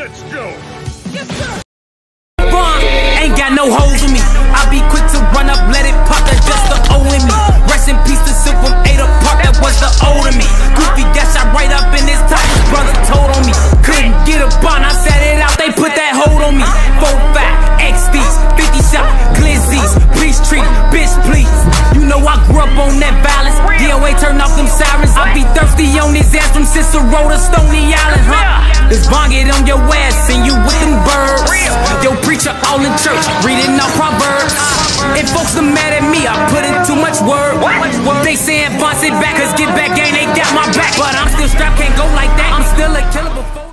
Let's go! Yes, sir! Ain't got no holes in me. I be quick to run up, let it pop, that's just the O in me. Rest in peace to Silk from 8 apart, that was the old in me. Goofy got shot right up in his top, his brother told on me. Couldn't get a bond, I sat it out, they put that hold on me. 4-5, XDs, 50 shot, glizzies, please treat, bitch please. You know I grew up on that violence, DOA turn off them sirens. I be thirsty on his ass from Cicero to Stony Island, huh? This bond get on your ass and you with them birds. Yo, preacher all in church, reading out Proverbs. If folks are mad at me, I put in too much word. They saying bounce it back, cause get back gang, they got my back. But I'm still strapped, can't go like that. I'm still a killer before.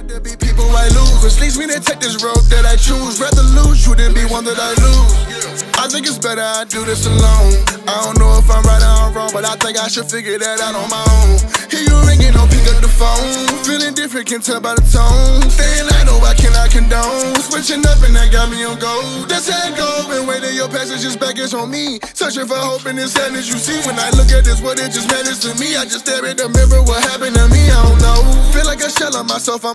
There be people I lose, which leads me to take this road that I choose. Rather lose you than be one that I lose. I think it's better I do this alone. I don't know if I'm right or I'm wrong, but I think I should figure that out on my own. Hear you ringing, don't pick up the phone. Feeling different, can tell by the tone. Saying I know I cannot condone. Switching up and that got me on gold. That's how it go. Been waiting your passage is back, it's on me. Searching for hope in this sadness you see. When I look at this, what it just matters to me. I just stare at the mirror, what happened to me, I don't know. Feel like a shell of myself,